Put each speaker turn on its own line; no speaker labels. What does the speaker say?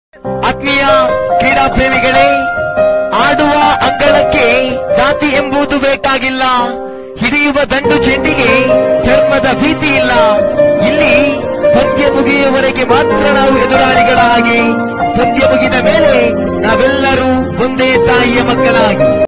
ಆತ್ಮೀಯ ಕ್ರೀಡಾ ಪ್ರೇಮಿಗಳೇ, ಆಡುವ ಅಂಗಳಕ್ಕೆ ಜಾತಿ ಎಂಬುದು ಬೇಕಾಗಿಲ್ಲ, ಹಿಡಿಯುವ ದಂಡು ಚೆಂಡಿಗೆ ಧರ್ಮದ ಭೀತಿ ಇಲ್ಲ. ಇಲ್ಲಿ ಪಂದ್ಯ ಮುಗಿಯುವವರೆಗೆ ಮಾತ್ರ ನಾವು ಎದುರಾಳಿಗಳಾಗಿ, ಪಂದ್ಯ ಮುಗಿದ ಮೇಲೆ ನಾವೆಲ್ಲರೂ ಒಂದೇ ತಾಯಿಯ ಮಕ್ಕಳಾಗಿ